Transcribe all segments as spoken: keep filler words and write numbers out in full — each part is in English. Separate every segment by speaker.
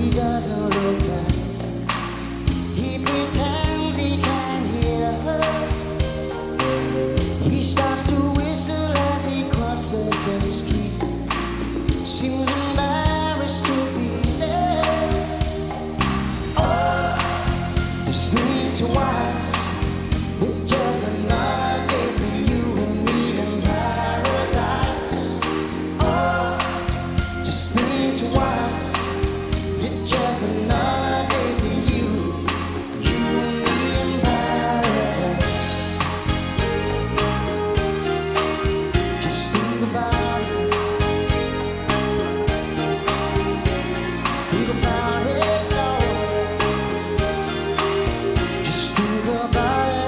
Speaker 1: he doesn't look back. He pretends he can't hear her. He starts to whistle as he crosses the street. Seems embarrassed to be there. Oh, just think twice. It's just another day for you and me in paradise. Oh, just think twice. It's just another day for you, you and me in paradise. Just think about it. Think about it, Lord. Just think about it.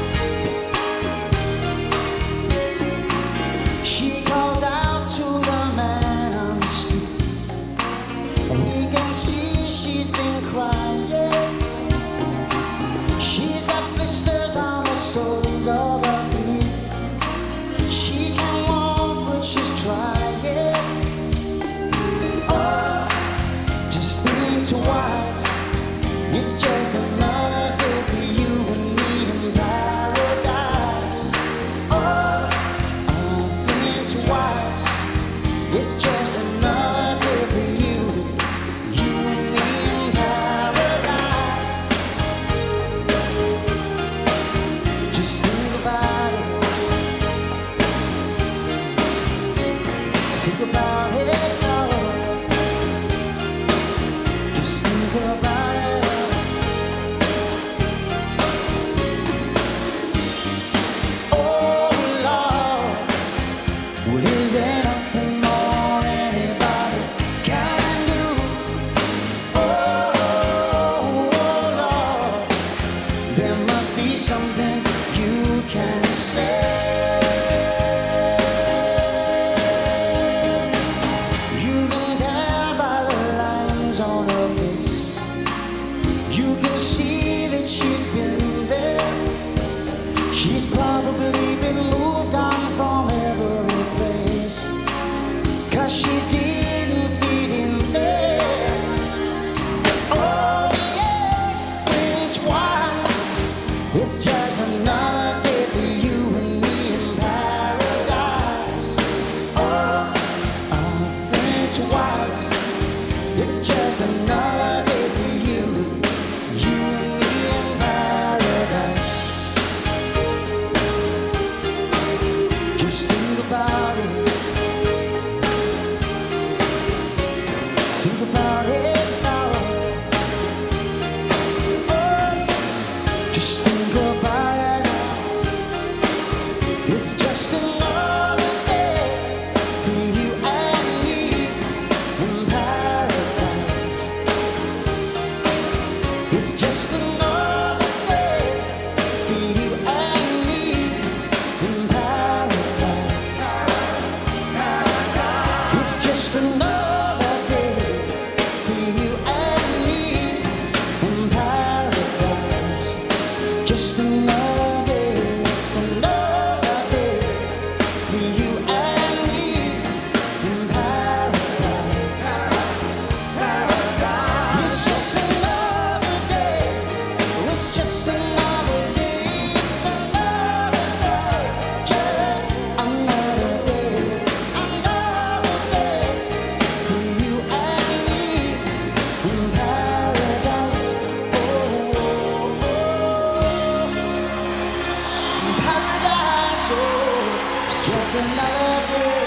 Speaker 1: She calls out to the man on the street, and he can see she's been crying. She's got blisters on the soles of her feet. She can walk, but she's trying. Oh, just think twice. It's just another day for you and me in paradise. Oh, think twice. It's just another day for you, you and me in paradise. Just think about it. Think about it, Lord. Just think about it. Oh Lord, well, is there nothing more anybody can do? Oh, Lord, there must be something you can say. You can tell by the lines on her face. You can see that she's been there. She's probably been moved on from every place, 'cause she didn't fit in there. Oh yes, think twice. It's just another day for you and me in paradise. Oh, oh, think twice. It's just another day for you, you and me in paradise. Just think about it. Think about it now. Oh, just think about it now. It's just another day for you and me in paradise. It's just another day for you and me in paradise. It's just another day for you and me in paradise. Just another day, it's another day for you and me in paradise. It's just another day. It's just another day. It's another day. Just another day. Another day for you and me in paradise. Oh, paradise. Oh, it's just another day.